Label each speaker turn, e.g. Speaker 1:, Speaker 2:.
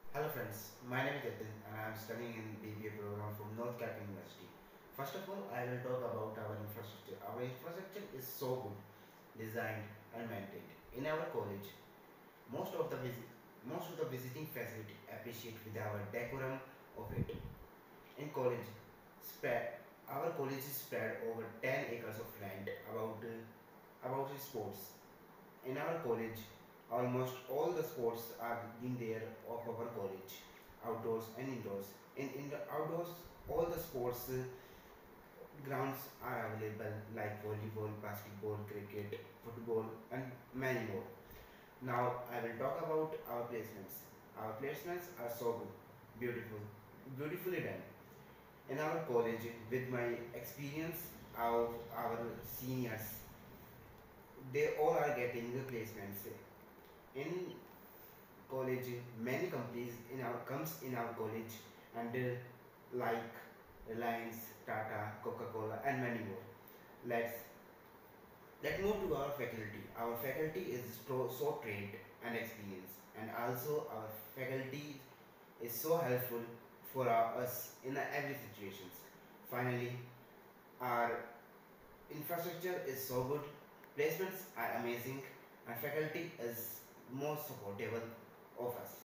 Speaker 1: Hello friends, my name is Jatin and I am studying in BBA program from Northcap University. First of all, I will talk about our infrastructure. Our infrastructure is so good, designed and maintained. In our college, most of the visiting faculty appreciate with our decorum of it. In college, spread our college is spread over 10 acres of land about sports. In our college, almost all the sports are in there of our college, outdoors and indoors. In the outdoors, all the sports grounds are available like volleyball, basketball, cricket, football, and many more. Now I will talk about our placements. Our placements are so good, beautiful, beautifully done. In our college, with my experience of our seniors, they all are getting the placements. In college, many companies in our comes in our college, and like Reliance, Tata, Coca-Cola and many more. Let's move to our faculty. Our faculty is so trained and experienced, and also our faculty is so helpful for us in every situations. Finally, our infrastructure is so good, placements are amazing, and faculty is more supportable of us.